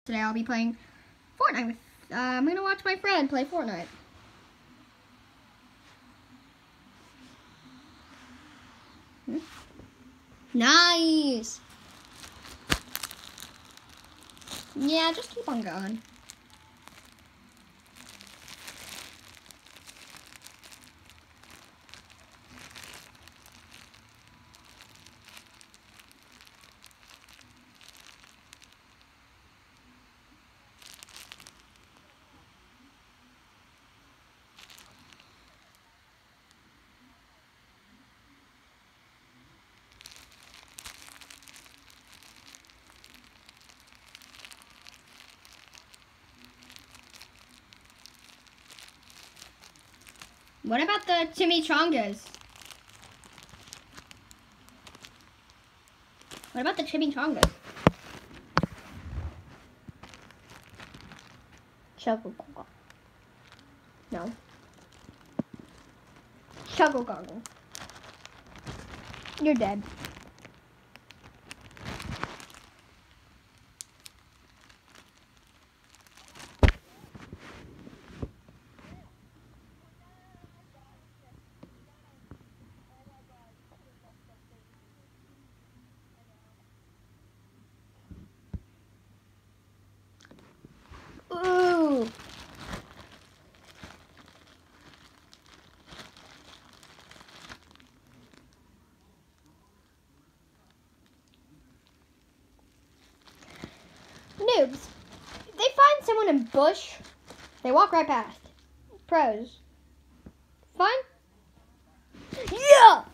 Today I'll be playing Fortnite with, I'm gonna watch my friend play Fortnite. Nice! Yeah, just keep on going. What about the chimichangas? What about the chimichangas? Shovel goggle. No. Shovel goggle. You're dead. Ooh. Noobs. If they find someone in bush, they walk right past. Pros. Fine? Yeah!